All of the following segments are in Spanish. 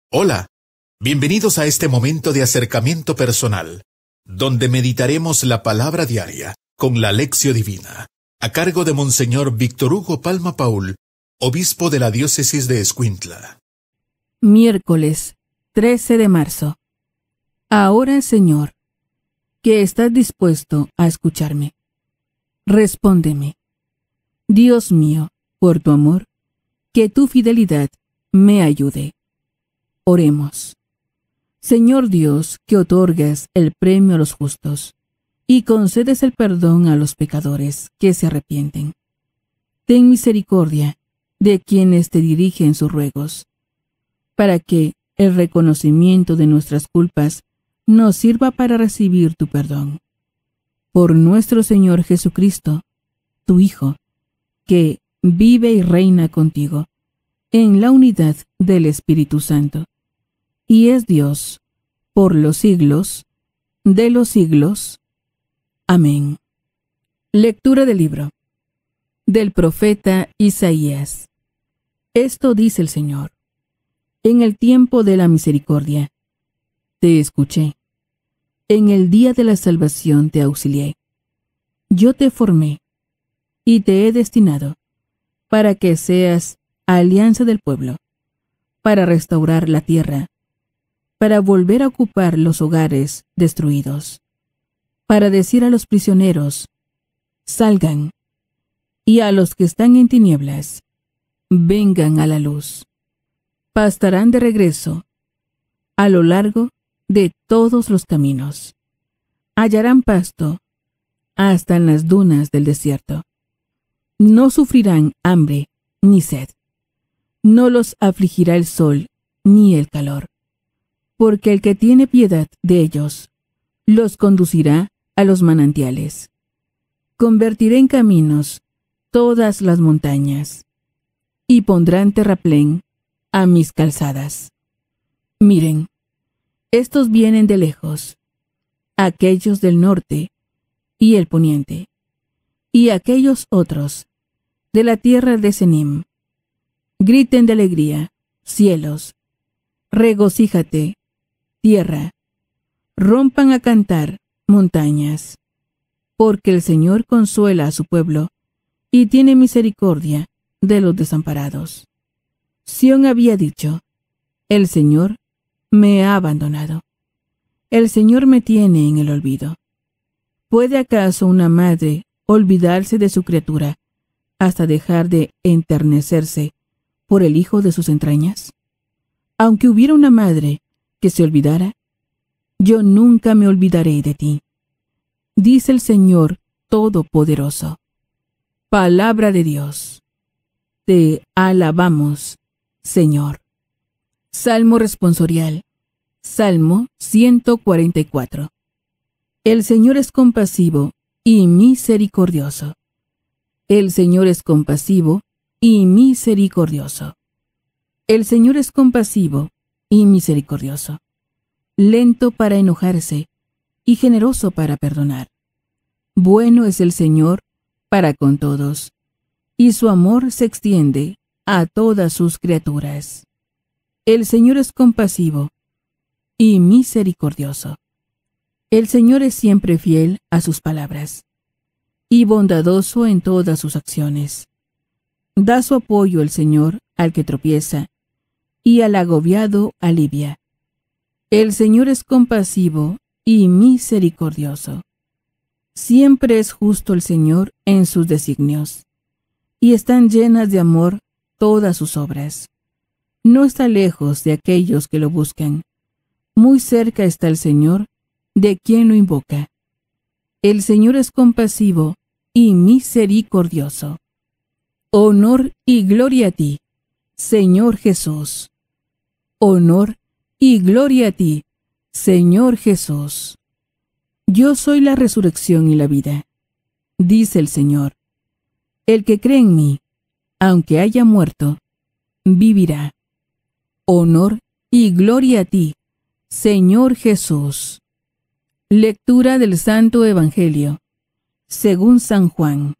Hola, bienvenidos a este momento de acercamiento personal, donde meditaremos la palabra diaria con la Lección Divina, a cargo de Monseñor Víctor Hugo Palma Paul, obispo de la diócesis de Escuintla. Miércoles 13 de marzo. Ahora, Señor, que estás dispuesto a escucharme, respóndeme. Dios mío, por tu amor, que tu fidelidad me ayude. Oremos. Señor Dios, que otorgas el premio a los justos y concedes el perdón a los pecadores que se arrepienten. Ten misericordia de quienes te dirigen sus ruegos, para que el reconocimiento de nuestras culpas nos sirva para recibir tu perdón. Por nuestro Señor Jesucristo, tu Hijo, que vive y reina contigo en la unidad del Espíritu Santo, y es Dios por los siglos de los siglos. Amén. Lectura del libro del profeta Isaías. Esto dice el Señor: en el tiempo de la misericordia te escuché, en el día de la salvación te auxilié. Yo te formé y te he destinado para que seas alianza del pueblo, para restaurar la tierra, para volver a ocupar los hogares destruidos, para decir a los prisioneros, salgan, y a los que están en tinieblas, vengan a la luz. Pastarán de regreso a lo largo de todos los caminos. Hallarán pasto hasta en las dunas del desierto. No sufrirán hambre ni sed. No los afligirá el sol ni el calor, porque el que tiene piedad de ellos los conducirá a los manantiales. Convertiré en caminos todas las montañas, y pondrán terraplén a mis calzadas. Miren, estos vienen de lejos, aquellos del norte y el poniente, y aquellos otros de la tierra de Senim. Griten de alegría, cielos, regocíjate, tierra, rompan a cantar, montañas, porque el Señor consuela a su pueblo y tiene misericordia de los desamparados. Sión había dicho: el Señor me ha abandonado. El Señor me tiene en el olvido. ¿Puede acaso una madre olvidarse de su criatura hasta dejar de enternecerse por el hijo de sus entrañas? Aunque hubiera una madre que se olvidara, yo nunca me olvidaré de ti, dice el Señor Todopoderoso. Palabra de Dios. Te alabamos, Señor. Salmo responsorial. Salmo 144. El Señor es compasivo y misericordioso. El Señor es compasivo y misericordioso. El Señor es compasivo y misericordioso, lento para enojarse y generoso para perdonar. Bueno es el Señor para con todos, y su amor se extiende a todas sus criaturas. El Señor es compasivo y misericordioso. El Señor es siempre fiel a sus palabras, y bondadoso en todas sus acciones. Da su apoyo el Señor al que tropieza, y al agobiado alivia. El Señor es compasivo y misericordioso. Siempre es justo el Señor en sus designios, y están llenas de amor todas sus obras. No está lejos de aquellos que lo buscan. Muy cerca está el Señor de quien lo invoca. El Señor es compasivo y misericordioso. Honor y gloria a ti, Señor Jesús. Honor y gloria a ti, Señor Jesús. Yo soy la resurrección y la vida, dice el Señor. El que cree en mí, aunque haya muerto, vivirá. Honor y gloria a ti, Señor Jesús. Lectura del Santo Evangelio, según San Juan.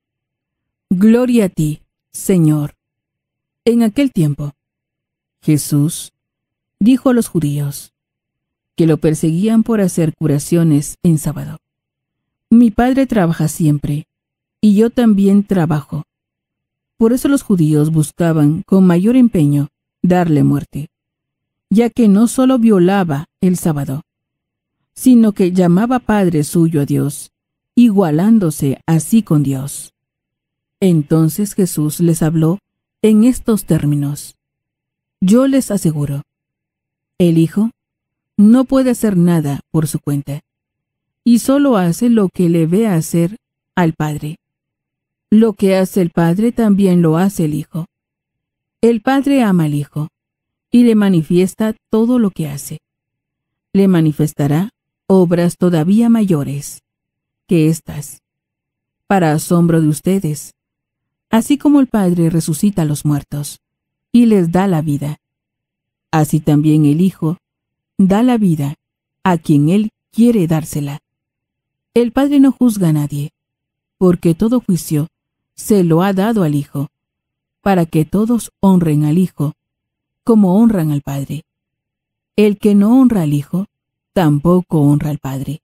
Gloria a ti, Señor. En aquel tiempo, Jesús dijo a los judíos, que lo perseguían por hacer curaciones en sábado: Mi Padre trabaja siempre, y yo también trabajo. Por eso los judíos buscaban con mayor empeño darle muerte, ya que no solo violaba el sábado, sino que llamaba Padre suyo a Dios, igualándose así con Dios. Entonces Jesús les habló en estos términos: Yo les aseguro, el Hijo no puede hacer nada por su cuenta, y solo hace lo que le ve hacer al Padre. Lo que hace el Padre también lo hace el Hijo. El Padre ama al Hijo, y le manifiesta todo lo que hace. Le manifestará obras todavía mayores que estas, para asombro de ustedes, así como el Padre resucita a los muertos y les da la vida, así también el Hijo da la vida a quien Él quiere dársela. El Padre no juzga a nadie, porque todo juicio se lo ha dado al Hijo, para que todos honren al Hijo como honran al Padre. El que no honra al Hijo, tampoco honra al Padre.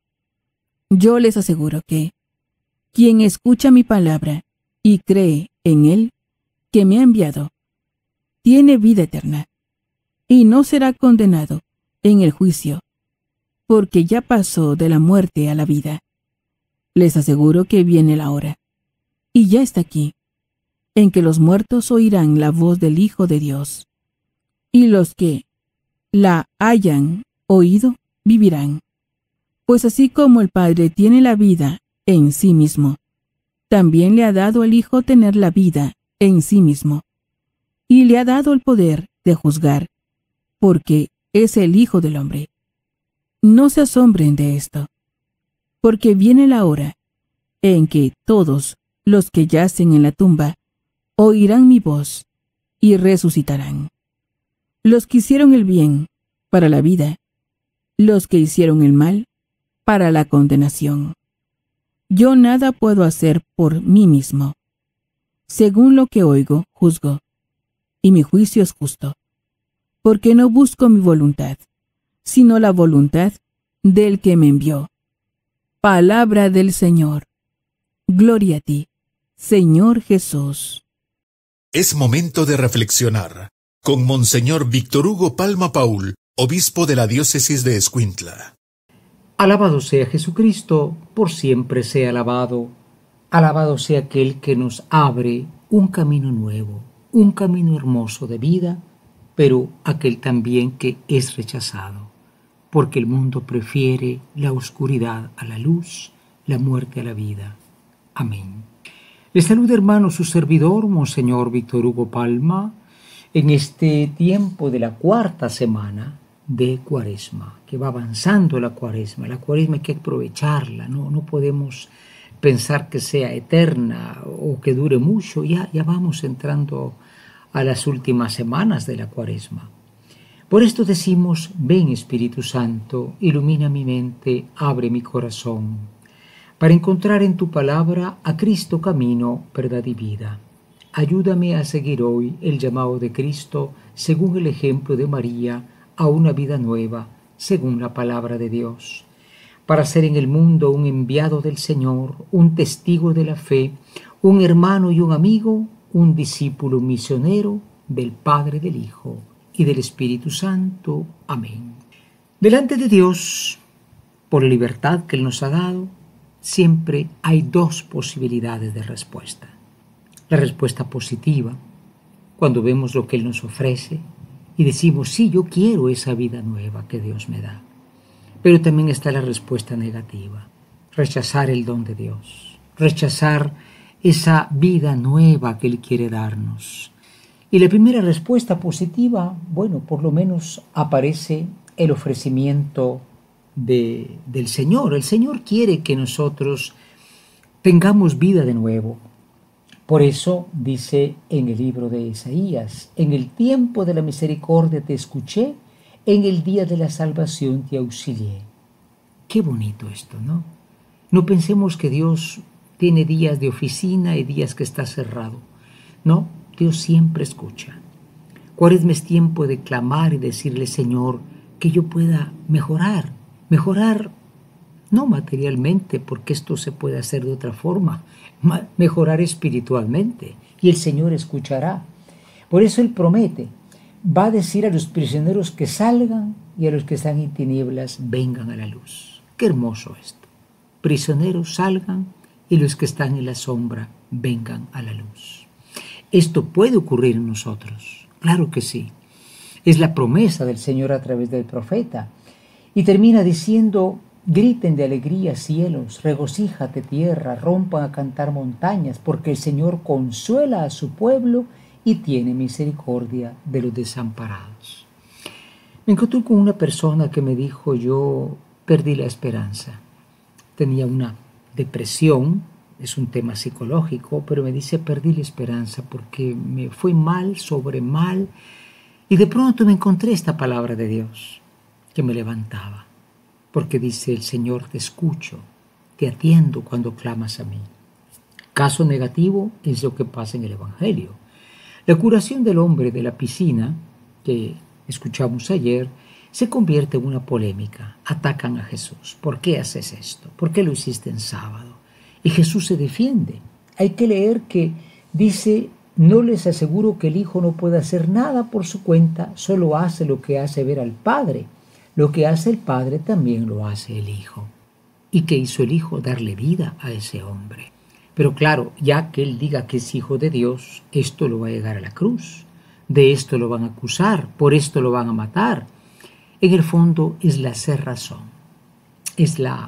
Yo les aseguro que quien escucha mi palabra y cree en Él que me ha enviado, tiene vida eterna, y no será condenado en el juicio, porque ya pasó de la muerte a la vida. Les aseguro que viene la hora, y ya está aquí, en que los muertos oirán la voz del Hijo de Dios, y los que la hayan oído vivirán. Pues así como el Padre tiene la vida en sí mismo, también le ha dado al Hijo tener la vida en sí mismo, y le ha dado el poder de juzgar, porque es el Hijo del Hombre. No se asombren de esto, porque viene la hora en que todos los que yacen en la tumba oirán mi voz y resucitarán. Los que hicieron el bien para la vida, los que hicieron el mal para la condenación. Yo nada puedo hacer por mí mismo. Según lo que oigo, juzgo, y mi juicio es justo, porque no busco mi voluntad, sino la voluntad del que me envió. Palabra del Señor. Gloria a ti, Señor Jesús. Es momento de reflexionar con Monseñor Víctor Hugo Palma Paul, obispo de la diócesis de Escuintla. Alabado sea Jesucristo, por siempre sea alabado. Alabado sea aquel que nos abre un camino nuevo, un camino hermoso de vida, pero aquel también que es rechazado, porque el mundo prefiere la oscuridad a la luz, la muerte a la vida. Amén. Les saluda, hermano, su servidor, Monseñor Víctor Hugo Palma, en este tiempo de la cuarta semana de Cuaresma, que va avanzando la Cuaresma. La Cuaresma hay que aprovecharla, no podemos pensar que sea eterna o que dure mucho. Ya vamos entrando a las últimas semanas de la Cuaresma. Por esto decimos: ven Espíritu Santo, ilumina mi mente, abre mi corazón, para encontrar en tu palabra a Cristo camino, verdad y vida. Ayúdame a seguir hoy el llamado de Cristo según el ejemplo de María a una vida nueva, según la palabra de Dios, para ser en el mundo un enviado del Señor, un testigo de la fe, un hermano y un amigo, un discípulo misionero del Padre, del Hijo y del Espíritu Santo. Amén. Delante de Dios, por la libertad que Él nos ha dado, siempre hay dos posibilidades de respuesta. La respuesta positiva, cuando vemos lo que Él nos ofrece y decimos: sí, yo quiero esa vida nueva que Dios me da. Pero también está la respuesta negativa, rechazar el don de Dios, rechazar esa vida nueva que Él quiere darnos. Y la primera respuesta positiva, bueno, por lo menos aparece el ofrecimiento del Señor. El Señor quiere que nosotros tengamos vida de nuevo. Por eso dice en el libro de Isaías: en el tiempo de la misericordia te escuché, en el día de la salvación te auxilié. Qué bonito esto, ¿no? No pensemos que Dios tiene días de oficina y días que está cerrado. No, Dios siempre escucha. Cuaresma es tiempo de clamar y decirle, Señor, que yo pueda mejorar no materialmente, porque esto se puede hacer de otra forma, mejorar espiritualmente, y el Señor escuchará. Por eso Él promete, va a decir a los prisioneros que salgan y a los que están en tinieblas vengan a la luz. Qué hermoso esto. Prisioneros salgan y los que están en la sombra vengan a la luz. Esto puede ocurrir en nosotros, claro que sí. Es la promesa del Señor a través del profeta. Y termina diciendo, griten de alegría cielos, regocíjate tierra, rompan a cantar montañas, porque el Señor consuela a su pueblo y tiene misericordia de los desamparados. Me encontré con una persona que me dijo, yo perdí la esperanza. Tenía una depresión, es un tema psicológico, pero me dice, perdí la esperanza porque me fue mal sobre mal, y de pronto me encontré esta palabra de Dios que me levantaba, porque dice, el Señor te escucho, te atiendo cuando clamas a mí. Caso negativo es lo que pasa en el Evangelio. La curación del hombre de la piscina, que escuchamos ayer, se convierte en una polémica. Atacan a Jesús. ¿Por qué haces esto? ¿Por qué lo hiciste en sábado? Y Jesús se defiende. Hay que leer que dice, no les aseguro que el Hijo no puede hacer nada por su cuenta, solo hace lo que hace ver al Padre. Lo que hace el Padre también lo hace el Hijo. ¿Y qué hizo el Hijo? Darle vida a ese hombre. Pero claro, ya que Él diga que es Hijo de Dios, esto lo va a llegar a la cruz. De esto lo van a acusar, por esto lo van a matar. En el fondo es la cerrazón. Es la,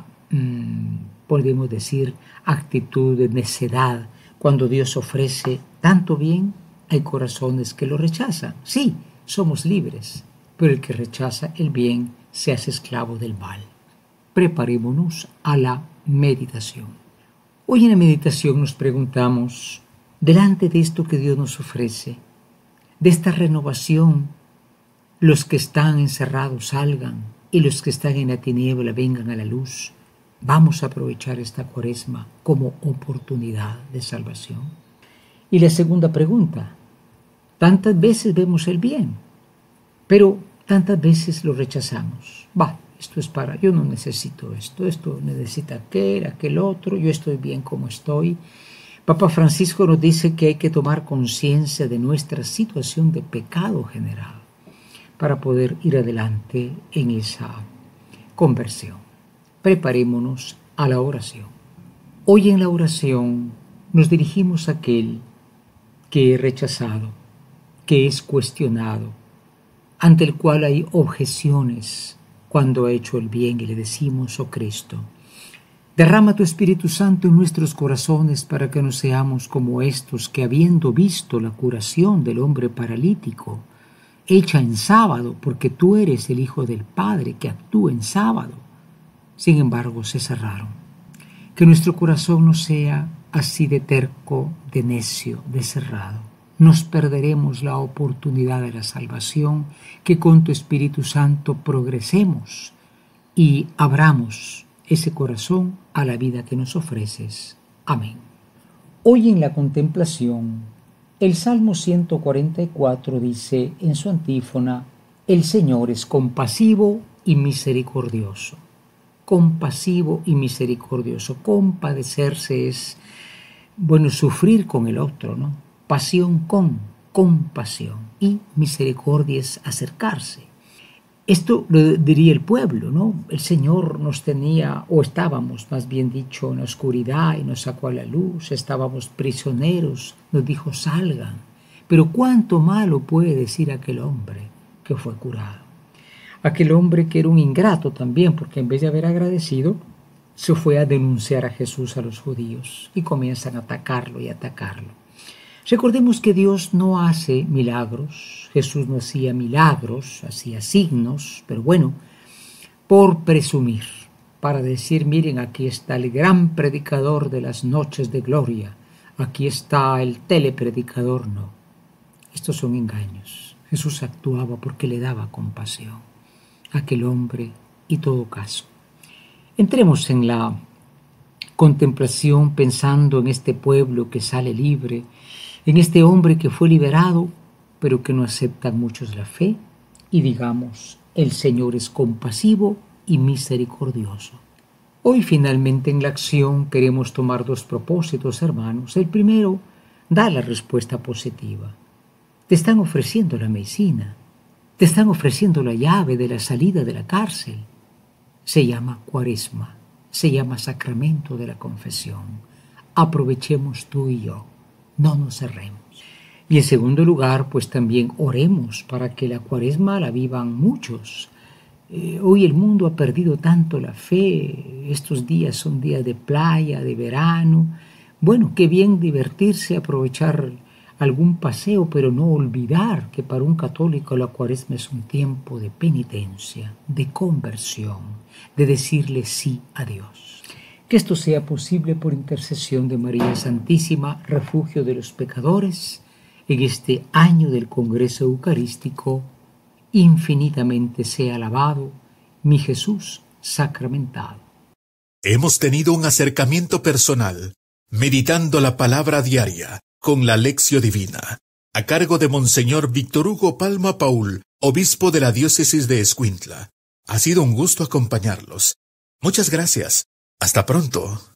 podemos decir, actitud de necedad. Cuando Dios ofrece tanto bien, hay corazones que lo rechazan. Sí, somos libres, pero el que rechaza el bien se hace esclavo del mal. Preparémonos a la meditación. Hoy en la meditación nos preguntamos, delante de esto que Dios nos ofrece, de esta renovación, los que están encerrados salgan y los que están en la tiniebla vengan a la luz. Vamos a aprovechar esta Cuaresma como oportunidad de salvación. Y la segunda pregunta, tantas veces vemos el bien, pero tantas veces lo rechazamos. Esto es para, yo no necesito esto necesita aquel otro, yo estoy bien como estoy. Papa Francisco nos dice que hay que tomar conciencia de nuestra situación de pecado general para poder ir adelante en esa conversión. Preparémonos a la oración. Hoy en la oración nos dirigimos a aquel que es rechazado, que es cuestionado, ante el cual hay objeciones cuando ha hecho el bien y le decimos, oh Cristo, derrama tu Espíritu Santo en nuestros corazones para que no seamos como estos que habiendo visto la curación del hombre paralítico, hecha en sábado, porque tú eres el Hijo del Padre que actúa en sábado, sin embargo se cerraron. Que nuestro corazón no sea así de terco, de necio, de cerrado. Nos perderemos la oportunidad de la salvación, que con tu Espíritu Santo progresemos y abramos ese corazón a la vida que nos ofreces. Amén. Hoy en la contemplación, el Salmo 144 dice en su antífona, el Señor es compasivo y misericordioso. Compasivo y misericordioso. Compadecerse es, sufrir con el otro, ¿no? Pasión con compasión, y misericordia es acercarse. Esto lo diría el pueblo, ¿no? El Señor nos tenía, o estábamos más bien dicho, en la oscuridad y nos sacó a la luz, estábamos prisioneros, nos dijo salgan. Pero cuánto malo puede decir aquel hombre que fue curado. Aquel hombre que era un ingrato también, porque en vez de haber agradecido, se fue a denunciar a Jesús a los judíos y comienzan a atacarlo y atacarlo. Recordemos que Dios no hace milagros, Jesús no hacía milagros, hacía signos, pero por presumir, para decir, miren, aquí está el gran predicador de las noches de gloria, aquí está el telepredicador, no. Estos son engaños. Jesús actuaba porque le daba compasión a aquel hombre y todo caso. Entremos en la contemplación pensando en este pueblo que sale libre, en este hombre que fue liberado pero que no aceptan muchos la fe, y digamos, el Señor es compasivo y misericordioso. Hoy finalmente en la acción queremos tomar dos propósitos, hermanos. El primero, da la respuesta positiva. Te están ofreciendo la medicina, te están ofreciendo la llave de la salida de la cárcel. Se llama Cuaresma, se llama sacramento de la confesión. Aprovechemos tú y yo, no nos cerremos. Y en segundo lugar, pues también oremos para que la Cuaresma la vivan muchos. Hoy el mundo ha perdido tanto la fe, estos días son días de playa, de verano. Bueno, qué bien divertirse, aprovechar algún paseo, pero no olvidar que para un católico la Cuaresma es un tiempo de penitencia, de conversión, de decirle sí a Dios. Que esto sea posible por intercesión de María Santísima, refugio de los pecadores, en este año del Congreso Eucarístico. Infinitamente sea alabado mi Jesús sacramentado. Hemos tenido un acercamiento personal, meditando la palabra diaria con la Lección Divina, a cargo de Monseñor Víctor Hugo Palma Paul, obispo de la diócesis de Escuintla. Ha sido un gusto acompañarlos. Muchas gracias. Hasta pronto.